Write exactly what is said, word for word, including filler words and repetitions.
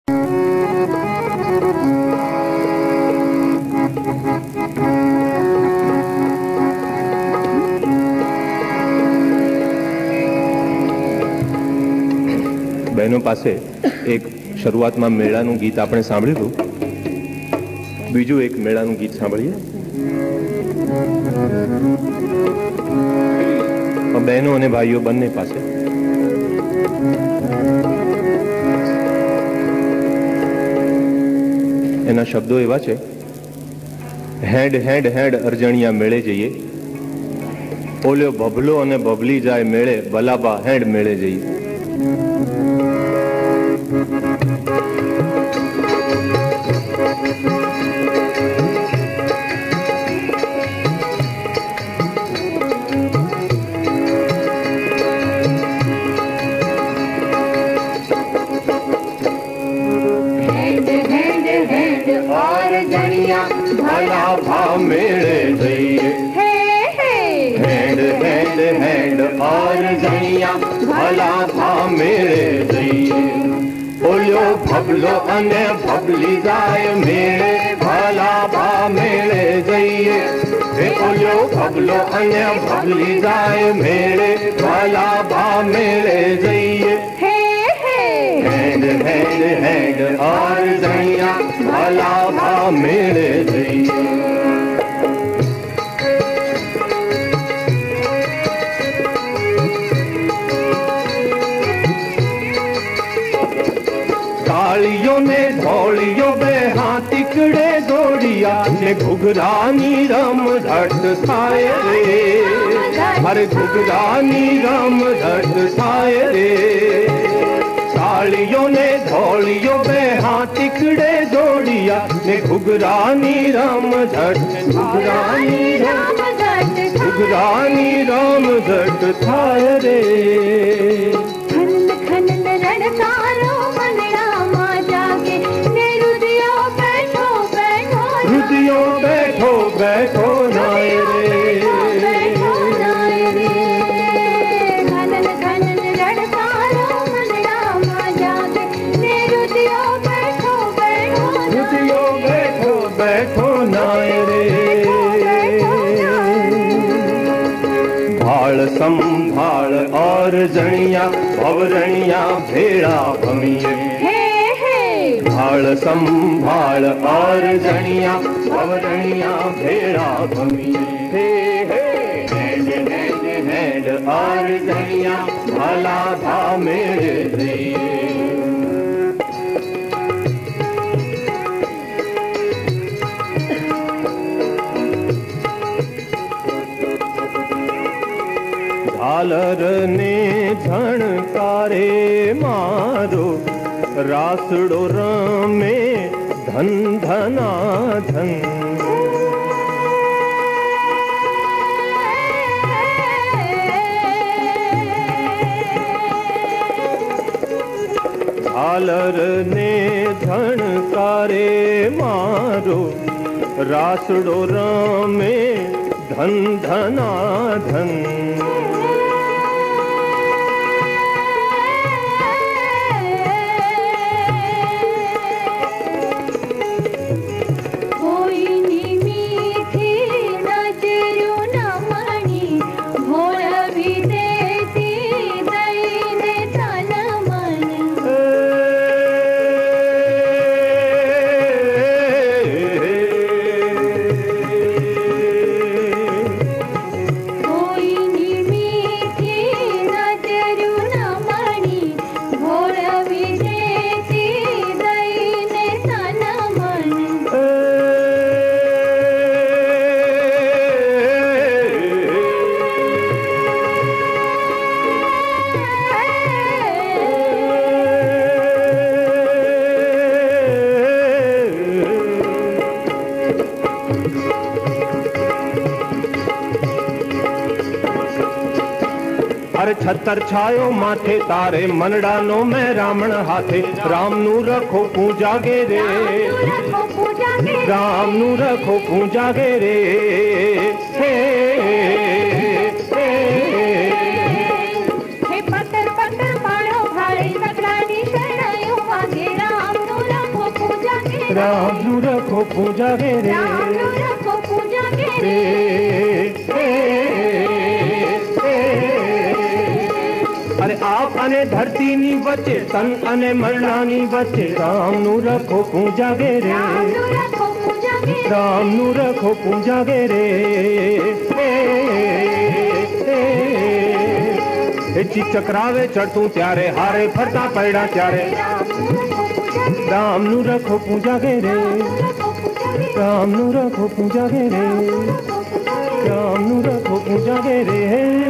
बहनों पासे एक શરૂઆતમાં મેળાનું ગીત આપણે સાંભળ્યું હતું, બીજું એક મેળાનું ગીત સાંભળીએ. બહેનો અને ભાઈઓ બંને પાસે એના શબ્દો એવા છે: હેડ હેડ હેડ અરજણિયા મેળે જઈએ, ઓલ્યો બબલો અને બબલી જાય મેળે, બલાબા હેડ મેળે જઈએ. भला भाव मेरे जइए, हेड हेड हेड और जइया भला भाव मेरे जइए, ओलो भबलो अने भबली जाए मेरे, भला भाव मेरे जइए. ओलो भबलो अने भबली जाए मेरे, भला भाव मेरे जइए. हेड हेड हेड और जइया भला भाव मेरे जइए. कालियों ने धौलियों बे हाँ तिकड़े दौड़िया ने घुघरानी रम धट साए रे, हर घुघरानी रम धट साए रे. कालियों ने धौलियों बे हाँ तिकड़े दौड़िया ने घुघरानी रम धट, घुघरानी रम धट, घुघरानी रम धट थाए रे. खनन खनन रणकारो मनड़ा मा जागे ने रुदियो बैठो बैठो, रुदियो बैठो बैठो नाय रे. खनन खनन रणकारो मनड़ा मा जागे ने रुदियो बैठो बैठो, रुदियो बैठो बैठो नाय रे. भाल संभाल और जणिया भवरणिया भेड़ा भमिए, भाल संभाल और जणिया भवरणिया भेड़ा भमिए. हेड हेड हेड और जणिया भला भाव मेरे जइए. झालर ने झणकारे मारो, रासड़ो रमे धन धना धन. झालर ने झणकारे मारो, रासड़ो रमे धन धना धन. छतर छायो माथे तारे, मनड़ा नो मैं रामण हाथे. राम नू रखो पूजा गे रे, राम नू रखो पूजा गे रे. हे हे पत्थर पत्थर पाड़ो भाई, सकलानी शरणायो वागे. राम नू राम नू रखो पूजा गे रे, राम नू रखो पूजा गे रे। अरे आप अने धरती नी बचे, तन अने मरना नी बचे, राम नू रखो पूजा गे रे, राम नू रखो पूजा गे रे। राम नू रखो पूजा गे रे। ची चक्रावे चढ़तू त्यारे, हारे फरता पैड़ा त्यारे, राम नू रखो पूजा गे रे, राम नू रखो पूजा गे रे, राम नू रखो पूजा गे रे।